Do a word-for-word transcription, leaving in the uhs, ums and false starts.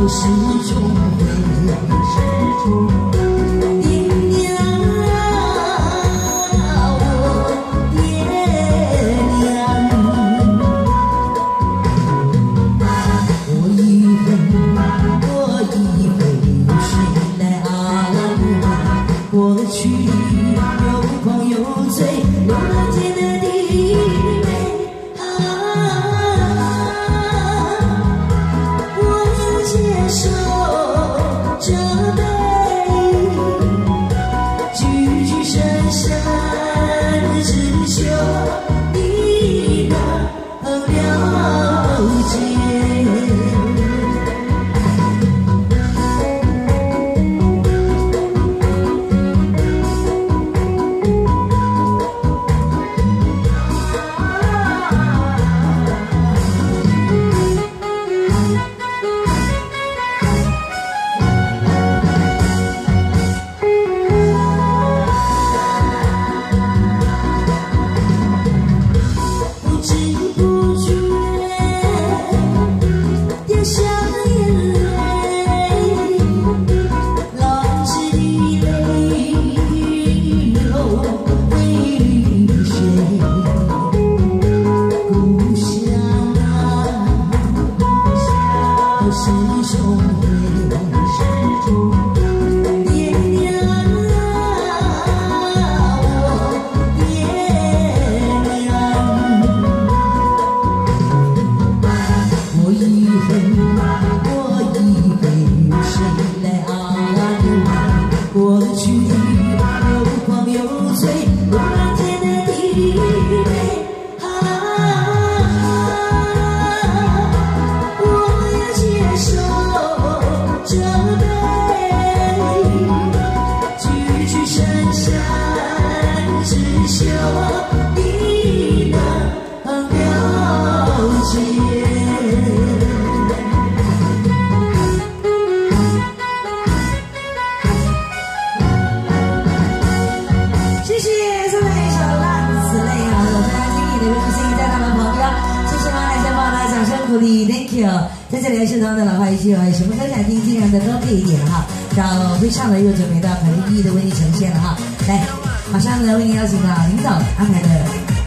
始终会，始终会。爹娘啊，我爹娘，过一回，过一回，谁来安慰？过去有狂有醉，有人间的弟妹。 接受这杯，句句深深只求你能了解。 始终会，始终会。爹娘啊，我爹娘。过一回，过一回，谁来安慰？过去有狂有醉，有人间的弟妹。 这杯，句句深深只求你能了解。谢谢这位小浪子泪啊，我非常敬意的用心在他们旁边，谢谢马来西亚的掌声鼓励 ，Thank you。 在这里是同的老话一句，什么歌想听，尽量的都可以点哈。到会唱的又准备到很一一的为你呈现了哈。来，马上呢为您邀请到领导安排的